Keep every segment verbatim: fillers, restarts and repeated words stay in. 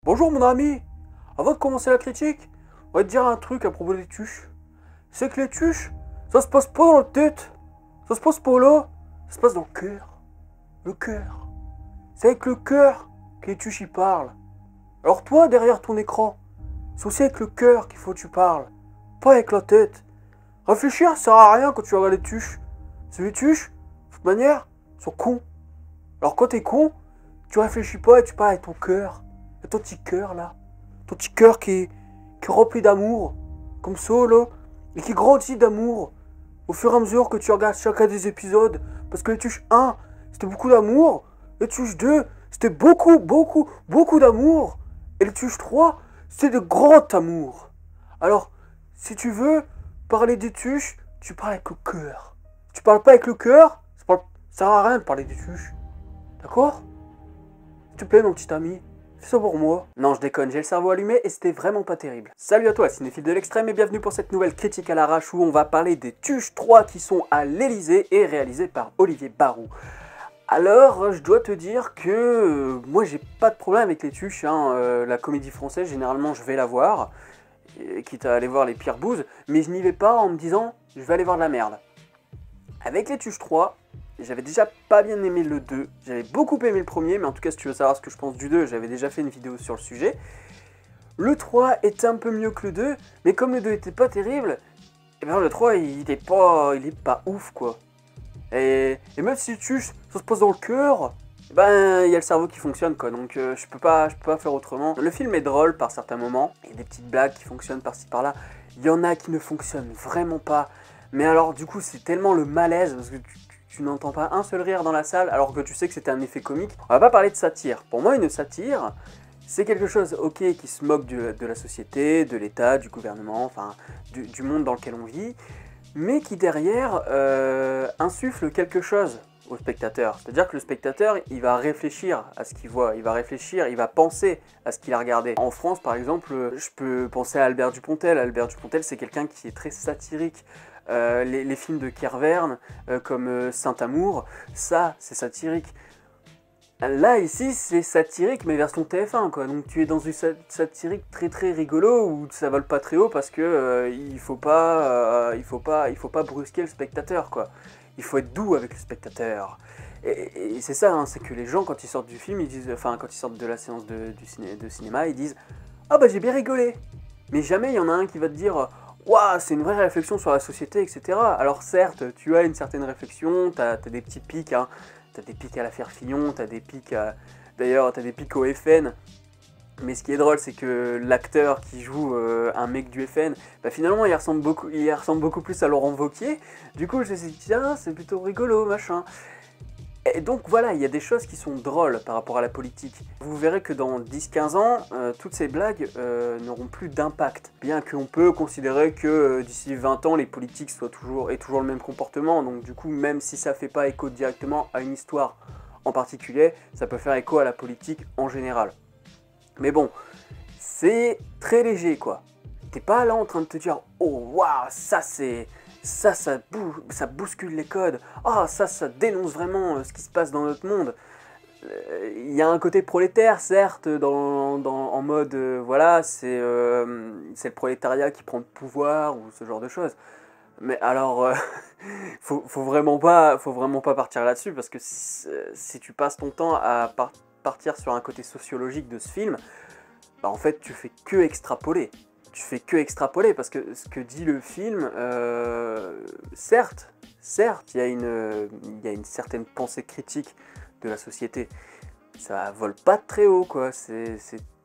Bonjour mon ami. Avant de commencer la critique, on va te dire un truc à propos des tuches. C'est que les tuches, ça se passe pas dans la tête. Ça se passe pas là. Ça se passe dans le cœur. Le cœur. C'est avec le cœur que les tuches y parlent. Alors toi, derrière ton écran, c'est aussi avec le cœur qu'il faut que tu parles. Pas avec la tête. Réfléchir, ça sert à rien quand tu regardes les tuches. C'est les tuches, de toute manière, sont cons. Alors quand t'es con, tu réfléchis pas et tu parles avec ton cœur. Et ton petit cœur là. Ton petit cœur qui est, qui est rempli d'amour. Comme ça là. Et qui grandit d'amour. Au fur et à mesure que tu regardes chacun des épisodes. Parce que les tuches un, c'était beaucoup d'amour. Les tuches deux, c'était beaucoup, beaucoup, beaucoup d'amour. Et les tuches trois, c'était de grand amour. Alors, si tu veux parler des tuches, tu parles avec le cœur. Si tu parles pas avec le cœur, ça, parle... ça sert à rien de parler des tuches. D'accord? S'il te plaît, mon petit ami, fais ça pour moi. Non, je déconne, j'ai le cerveau allumé et c'était vraiment pas terrible. Salut à toi, cinéphile de l'extrême, et bienvenue pour cette nouvelle critique à l'arrache où on va parler des Tuches trois qui sont à l'Elysée et réalisés par Olivier Barou. Alors, je dois te dire que euh, moi j'ai pas de problème avec les tuches, hein. euh, la comédie française, généralement je vais la voir, et, quitte à aller voir les pires bouses, mais je n'y vais pas en me disant je vais aller voir de la merde. Avec les Tuches trois, j'avais déjà pas bien aimé le deux, j'avais beaucoup aimé le premier, mais en tout cas si tu veux savoir ce que je pense du deux, j'avais déjà fait une vidéo sur le sujet. Le trois était un peu mieux que le deux, mais comme le deux était pas terrible, et ben le trois il est pas, il est pas ouf quoi. Et, et même si tu ça se pose dans le cœur, ben il y a le cerveau qui fonctionne quoi, donc euh, je peux pas je peux pas faire autrement. Le film est drôle par certains moments, il y a des petites blagues qui fonctionnent par-ci par-là, il y en a qui ne fonctionnent vraiment pas, mais alors du coup c'est tellement le malaise, parce que tu, tu, tu n'entends pas un seul rire dans la salle, alors que tu sais que c'était un effet comique. On va pas parler de satire, pour moi une satire, c'est quelque chose, ok, qui se moque de, de la société, de l'État, du gouvernement, enfin du, du monde dans lequel on vit, mais qui derrière euh, insuffle quelque chose au spectateur. C'est-à-dire que le spectateur, il va réfléchir à ce qu'il voit, il va réfléchir, il va penser à ce qu'il a regardé. En France, par exemple, je peux penser à Albert Dupontel. Albert Dupontel, c'est quelqu'un qui est très satirique. Euh, les, les films de Kervern, euh, comme euh, Saint-Amour, ça, c'est satirique. Là, ici, c'est satirique, mais version T F un, quoi. Donc tu es dans une satirique très très rigolo, où ça vole pas très haut, parce que euh, il faut pas, euh, il faut pas, il faut pas brusquer le spectateur, quoi. Il faut être doux avec le spectateur. Et, et c'est ça, hein, c'est que les gens, quand ils sortent du film, ils disent, enfin, quand ils sortent de la séance de, du ciné, de cinéma, ils disent « Ah bah j'ai bien rigolé !» Mais jamais il y en a un qui va te dire « Waouh, c'est une vraie réflexion sur la société, et cetera » Alors certes, tu as une certaine réflexion, t'as as des petits pics, hein. T'as des pics à l'affaire Fillon, t'as des pics à... D'ailleurs, t'as des pics au F N. Mais ce qui est drôle, c'est que l'acteur qui joue euh, un mec du F N, bah finalement, il ressemble, beaucoup, il ressemble beaucoup plus à Laurent Wauquiez. Du coup, je me suis dit, tiens, c'est plutôt rigolo, machin. Et donc voilà, il y a des choses qui sont drôles par rapport à la politique. Vous verrez que dans dix quinze ans, euh, toutes ces blagues euh, n'auront plus d'impact. Bien qu'on peut considérer que euh, d'ici vingt ans, les politiques soient toujours, aient toujours le même comportement. Donc du coup, même si ça ne fait pas écho directement à une histoire en particulier, ça peut faire écho à la politique en général. Mais bon, c'est très léger quoi. T'es pas là en train de te dire « Oh waouh, ça c'est... » Ça, ça, bou ça bouscule les codes. Ah, oh, ça, ça dénonce vraiment euh, ce qui se passe dans notre monde. Il euh, y a un côté prolétaire, certes, dans, dans, en mode, euh, voilà, c'est euh, le prolétariat qui prend le pouvoir, ou ce genre de choses. Mais alors, euh, faut, faut, vraiment pas, faut vraiment pas partir là-dessus, parce que si, si tu passes ton temps à par partir sur un côté sociologique de ce film, bah, en fait, tu fais que extrapoler. Tu fais que extrapoler, parce que ce que dit le film, euh, certes, certes, il y a une, il y a une certaine pensée critique de la société. Ça vole pas très haut, quoi. C'est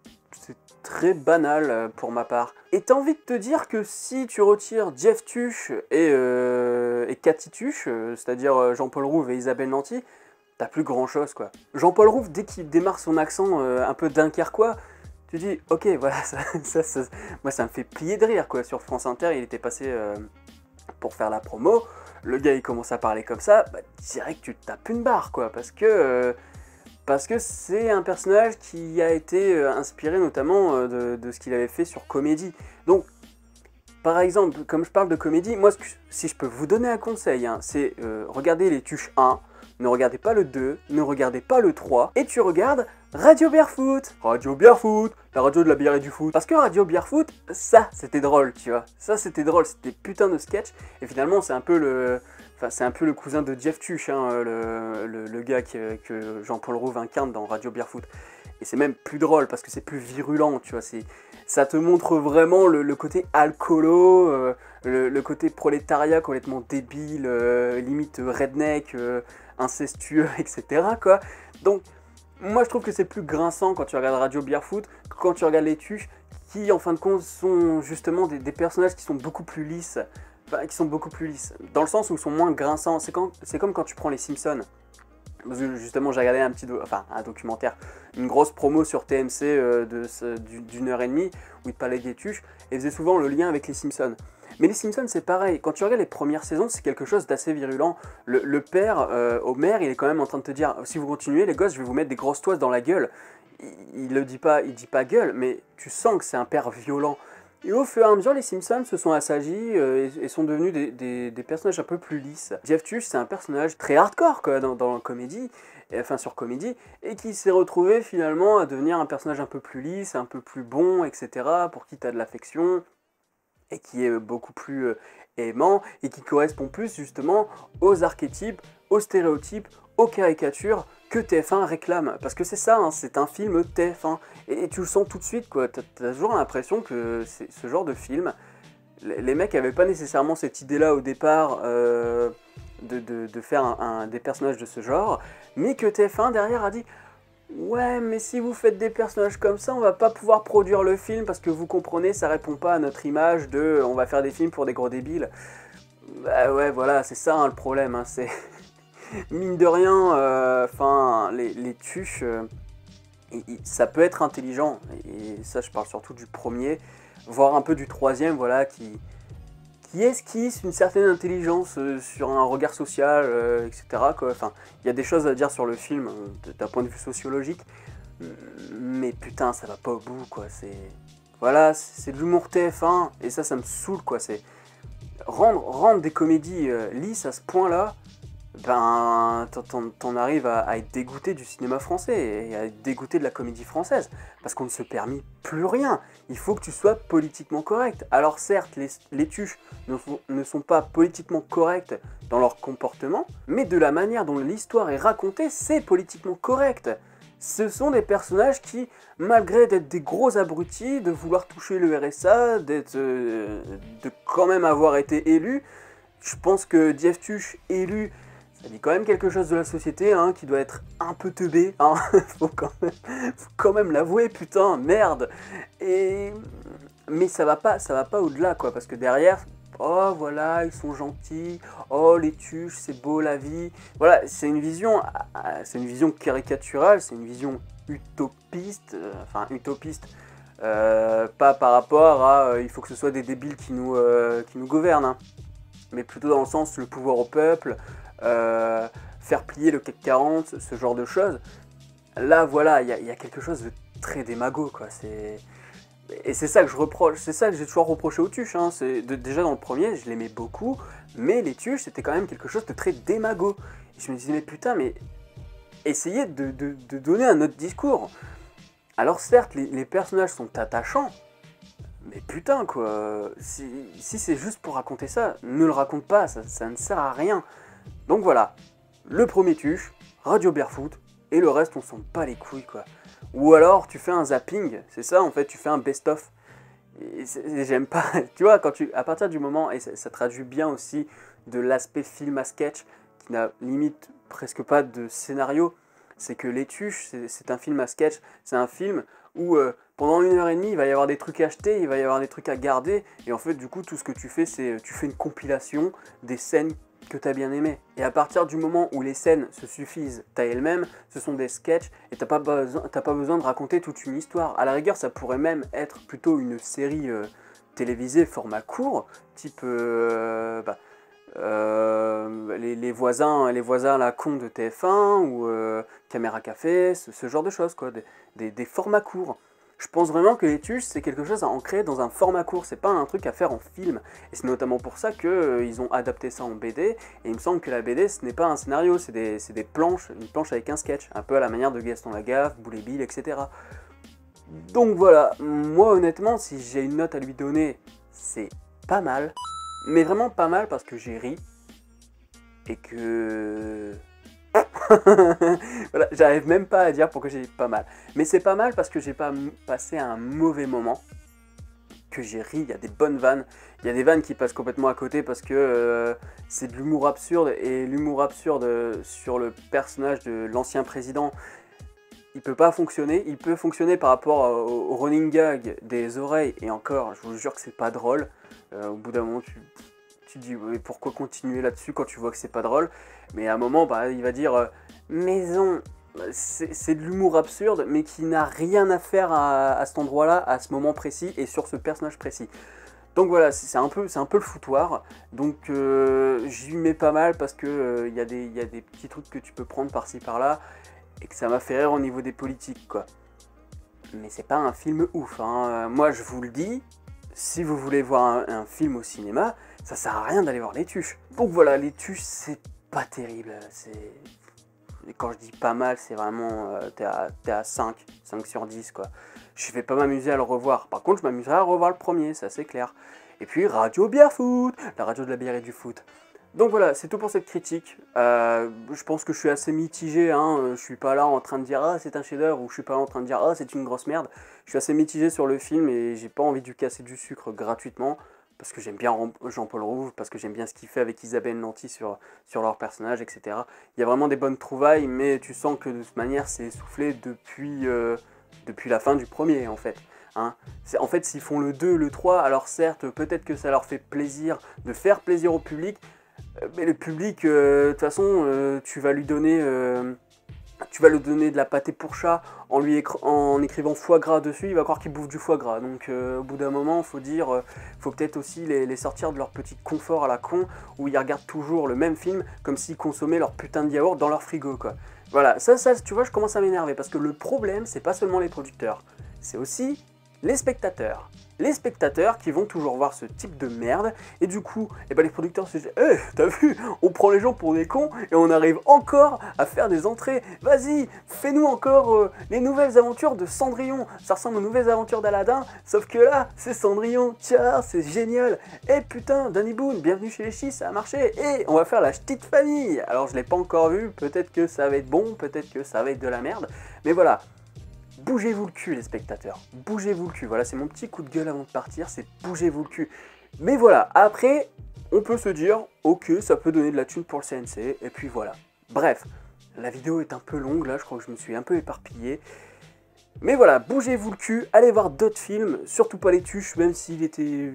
très banal pour ma part. Et t'as envie de te dire que si tu retires Jeff Tuche et, euh, et Cathy Tuche, c'est-à-dire Jean-Paul Rouve et Isabelle Nanty, t'as plus grand-chose, quoi. Jean-Paul Rouve, dès qu'il démarre son accent euh, un peu dunkerquois, tu dis, ok, voilà, ça, ça, ça, moi ça me fait plier de rire, quoi. Sur France Inter, il était passé euh, pour faire la promo, le gars il commence à parler comme ça, bah, direct tu te tapes une barre, quoi, parce que euh, parce que c'est un personnage qui a été euh, inspiré notamment euh, de, de ce qu'il avait fait sur Comédie. Donc, par exemple, comme je parle de Comédie, moi, si je peux vous donner un conseil, hein, c'est euh, regarder les Tuches un, ne regardez pas le deux, ne regardez pas le trois, et tu regardes Radio Barefoot. Radio Barefoot, la radio de la bière et du foot. Parce que Radio Barefoot, ça, c'était drôle, tu vois. Ça, c'était drôle, c'était putain de sketch. Et finalement, c'est un peu le... Enfin, c'est un peu le cousin de Jeff Tuch, hein, le, le, le gars que, que Jean-Paul Rouve incarne dans Radio Barefoot. Et c'est même plus drôle, parce que c'est plus virulent, tu vois. Ça te montre vraiment le, le côté alcoolo, euh, le, le côté prolétariat complètement débile, euh, limite redneck, euh, incestueux, et cetera, quoi. Donc... Moi, je trouve que c'est plus grinçant quand tu regardes Radio Barefoot que quand tu regardes les Tuches, qui, en fin de compte, sont justement des, des personnages qui sont beaucoup plus lisses. Enfin, qui sont beaucoup plus lisses. Dans le sens où ils sont moins grinçants. C'est comme quand tu prends les Simpsons. Parce que justement, j'ai regardé un petit do enfin, un documentaire, une grosse promo sur T M C euh, d'une heure et demie, où ils parlaient des Tuches, et faisaient souvent le lien avec les Simpsons. Mais les Simpsons, c'est pareil. Quand tu regardes les premières saisons, c'est quelque chose d'assez virulent. Le, le père, euh, Homer, il est quand même en train de te dire « Si vous continuez, les gosses, je vais vous mettre des grosses toises dans la gueule. » Il ne dit pas, il dit pas gueule, mais tu sens que c'est un père violent. Et au fur et à mesure, les Simpsons se sont assagis euh, et, et sont devenus des, des, des personnages un peu plus lisses. Jeff Tuch, c'est un personnage très hardcore quoi, dans, dans la comédie, et, enfin sur comédie, et qui s'est retrouvé finalement à devenir un personnage un peu plus lisse, un peu plus bon, et cetera, pour qui tu as de l'affection, et qui est beaucoup plus euh, aimant, et qui correspond plus justement aux archétypes, aux stéréotypes, aux caricatures que T F un réclame. Parce que c'est ça, hein, c'est un film T F un. Et, et tu le sens tout de suite, quoi. T'as as toujours l'impression que c'est ce genre de film, les, les mecs n'avaient pas nécessairement cette idée-là au départ euh, de, de, de faire un, un, des personnages de ce genre, mais que T F un derrière a dit « Ouais, mais si vous faites des personnages comme ça, on va pas pouvoir produire le film parce que vous comprenez, ça répond pas à notre image de « on va faire des films pour des gros débiles ». Bah ouais, voilà, c'est ça hein, le problème, hein, c'est... Mine de rien, enfin, euh, les, les tuches, euh, et, et, ça peut être intelligent, et ça je parle surtout du premier, voire un peu du troisième, voilà, qui, qui esquisse une certaine intelligence euh, sur un regard social, euh, et cetera. Quoi. Enfin, il y a des choses à dire sur le film, euh, d'un point de vue sociologique, mais putain, ça va pas au bout, quoi, c'est... Voilà, c'est de l'humour T F un, et ça, ça me saoule, quoi, c'est... Rendre, rendre des comédies euh, lisses à ce point-là, ben, t'en arrives à, à être dégoûté du cinéma français et à être dégoûté de la comédie française, parce qu'on ne se permet plus rien. Il faut que tu sois politiquement correct. Alors certes, les, les tuches ne sont, ne sont pas politiquement corrects dans leur comportement, mais de la manière dont l'histoire est racontée, c'est politiquement correct. Ce sont des personnages qui, malgré d'être des gros abrutis, de vouloir toucher le R S A, d'être, euh, de quand même avoir été élus, je pense que Jeff Tuch élu, ça dit quand même quelque chose de la société, hein, qui doit être un peu teubé, hein, faut quand même, faut quand même l'avouer, putain, merde. Et mais ça va pas, ça va pas au-delà, quoi, parce que derrière, oh voilà, ils sont gentils, oh les tuches, c'est beau la vie. Voilà, c'est une vision, c'est une vision caricaturale, c'est une vision utopiste, euh, enfin utopiste. Euh, pas par rapport à, euh, il faut que ce soit des débiles qui nous, euh, qui nous gouvernent, hein, mais plutôt dans le sens le pouvoir au peuple. Euh, faire plier le C A C quarante, ce genre de choses. Là, voilà, il y, y a quelque chose de très démago, quoi. Et c'est ça que je reproche, c'est ça que j'ai toujours reproché aux tuches. Hein. De, déjà dans le premier, je l'aimais beaucoup, mais les tuches, c'était quand même quelque chose de très démago. Et je me disais, mais putain, mais essayez de, de, de donner un autre discours. Alors certes, les, les personnages sont attachants, mais putain, quoi. Si, si c'est juste pour raconter ça, ne le raconte pas, ça, ça ne sert à rien. Donc voilà, le premier tuche, Radio Barefoot, et le reste on s'en bat les couilles quoi. Ou alors tu fais un zapping, c'est ça en fait, tu fais un best-of. Et, et j'aime pas, tu vois, quand tu, à partir du moment, et ça, ça traduit bien aussi de l'aspect film à sketch, qui n'a limite presque pas de scénario, c'est que Les Tuches, c'est un film à sketch, c'est un film où euh, pendant une heure et demie, il va y avoir des trucs à acheter, il va y avoir des trucs à garder, et en fait du coup tout ce que tu fais, c'est tu fais une compilation des scènes que tu as bien aimé. Et à partir du moment où les scènes se suffisent à elles-mêmes, ce sont des sketchs et t'as pas besoin, t'as pas besoin de raconter toute une histoire. À la rigueur, ça pourrait même être plutôt une série euh, télévisée format court, type euh, bah, euh, les, les voisins, les voisins à la con de T F un ou euh, Caméra Café, ce, ce genre de choses quoi, des, des, des formats courts. Je pense vraiment que les tuches, c'est quelque chose à ancrer dans un format court, c'est pas un truc à faire en film. Et c'est notamment pour ça qu'ils euh, ont adapté ça en B D, et il me semble que la B D, ce n'est pas un scénario, c'est des, c'est des planches, une planche avec un sketch, un peu à la manière de Gaston Lagaffe, Boule et Bill, et cetera. Donc voilà, moi honnêtement, si j'ai une note à lui donner, c'est pas mal, mais vraiment pas mal parce que j'ai ri, et que... Voilà, j'arrive même pas à dire pourquoi j'ai dit pas mal. Mais c'est pas mal parce que j'ai pas passé un mauvais moment, que j'ai ri, il y a des bonnes vannes, il y a des vannes qui passent complètement à côté parce que euh, c'est de l'humour absurde, et l'humour absurde sur le personnage de l'ancien président, il peut pas fonctionner, il peut fonctionner par rapport au, au running gag des oreilles, et encore, je vous jure que c'est pas drôle, euh, au bout d'un moment tu... Tu te dis mais pourquoi continuer là-dessus quand tu vois que c'est pas drôle, mais à un moment bah, il va dire euh, maison, c'est de l'humour absurde mais qui n'a rien à faire à, à cet endroit-là, à ce moment précis et sur ce personnage précis. Donc voilà, c'est un peu, c'est un peu le foutoir, donc euh, j'y mets pas mal parce que euh, y a des, y a des petits trucs que tu peux prendre par-ci par-là et que ça m'a fait rire au niveau des politiques quoi. Mais c'est pas un film ouf, hein. Moi je vous le dis, si vous voulez voir un, un film au cinéma, ça sert à rien d'aller voir Les Tuches. Donc voilà, Les Tuches, c'est pas terrible. Et quand je dis pas mal, c'est vraiment... Euh, t'es à, t'es à cinq, cinq sur dix, quoi. Je vais pas m'amuser à le revoir. Par contre, je m'amuserai à revoir le premier, ça c'est clair. Et puis, Radio Bière Foot, la radio de la bière et du foot. Donc voilà, c'est tout pour cette critique. Euh, je pense que je suis assez mitigé, hein. Je suis pas là en train de dire « Ah, c'est un chef-d'œuvre » ou je suis pas là en train de dire « Ah, c'est une grosse merde ». Je suis assez mitigé sur le film et j'ai pas envie de lui casser du sucre gratuitement parce que j'aime bien Jean-Paul Rouve, parce que j'aime bien ce qu'il fait avec Isabelle Nanty sur, sur leur personnage, et cetera. Il y a vraiment des bonnes trouvailles, mais tu sens que de toute manière, c'est essoufflé depuis, euh, depuis la fin du premier, en fait. Hein. En fait, s'ils font le deux, le trois, alors certes, peut-être que ça leur fait plaisir de faire plaisir au public, mais le public, euh, de toute façon, euh, tu vas lui donner... Euh, tu vas lui donner de la pâté pour chat en lui en écrivant foie gras dessus, il va croire qu'il bouffe du foie gras. Donc euh, au bout d'un moment, faut dire, euh, faut peut-être aussi les, les sortir de leur petit confort à la con, où ils regardent toujours le même film, comme s'ils consommaient leur putain de yaourt dans leur frigo, quoi. Voilà, ça, ça, tu vois, je commence à m'énerver, parce que le problème, c'est pas seulement les producteurs, c'est aussi les spectateurs. Les spectateurs qui vont toujours voir ce type de merde, et du coup, eh ben les producteurs se disent « Eh, t'as vu, on prend les gens pour des cons, et on arrive encore à faire des entrées. Vas-y, fais-nous encore euh, les nouvelles aventures de Cendrillon. Ça ressemble aux nouvelles aventures d'Aladin, sauf que là, c'est Cendrillon. Tiens, c'est génial. Eh putain, Danny Boone, bienvenue chez les Chis, ça a marché. Et on va faire la petite famille. » Alors, je l'ai pas encore vu, peut-être que ça va être bon, peut-être que ça va être de la merde, mais voilà. Bougez-vous le cul les spectateurs, bougez-vous le cul, voilà c'est mon petit coup de gueule avant de partir, c'est bougez-vous le cul. Mais voilà, après, on peut se dire, ok, ça peut donner de la thune pour le C N C, et puis voilà. Bref, la vidéo est un peu longue là, je crois que je me suis un peu éparpillé. Mais voilà, bougez-vous le cul, allez voir d'autres films, surtout pas Les Tuches, même s'il était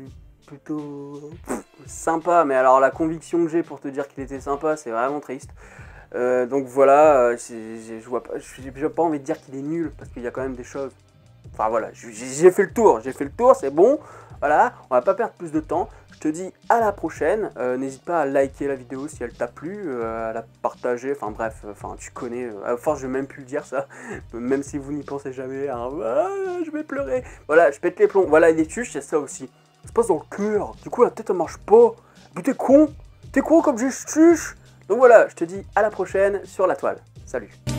plutôt pff, sympa, mais alors la conviction que j'ai pour te dire qu'il était sympa, c'est vraiment triste. Euh, donc voilà, euh, je vois pas, j'ai pas envie de dire qu'il est nul parce qu'il y a quand même des choses. Enfin voilà, j'ai fait le tour, j'ai fait le tour, c'est bon. Voilà, on va pas perdre plus de temps. Je te dis à la prochaine. Euh, N'hésite pas à liker la vidéo si elle t'a plu, euh, à la partager. Enfin bref, enfin tu connais. Euh, à force, je vais même plus le dire ça, même si vous n'y pensez jamais. Hein, ah, je vais pleurer. Voilà, je pète les plombs. Voilà, Les Tuches, c'est ça aussi. Ça se passe dans le cœur. Du coup, la tête elle marche pas. Mais t'es con, t'es con comme j'ai tuche. Donc voilà, je te dis à la prochaine sur la toile. Salut.